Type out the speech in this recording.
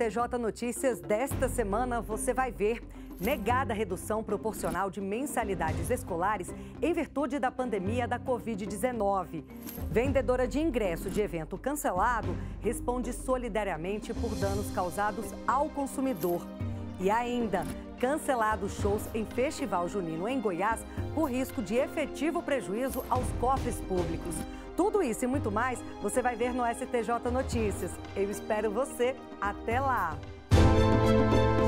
STJ Notícias desta semana você vai ver negada redução proporcional de mensalidades escolares em virtude da pandemia da Covid-19. Vendedora de ingresso de evento cancelado responde solidariamente por danos causados ao consumidor. E ainda, cancelados shows em Festival Junino em Goiás por risco de efetivo prejuízo aos cofres públicos. Tudo isso e muito mais você vai ver no STJ Notícias. Eu espero você. Até lá!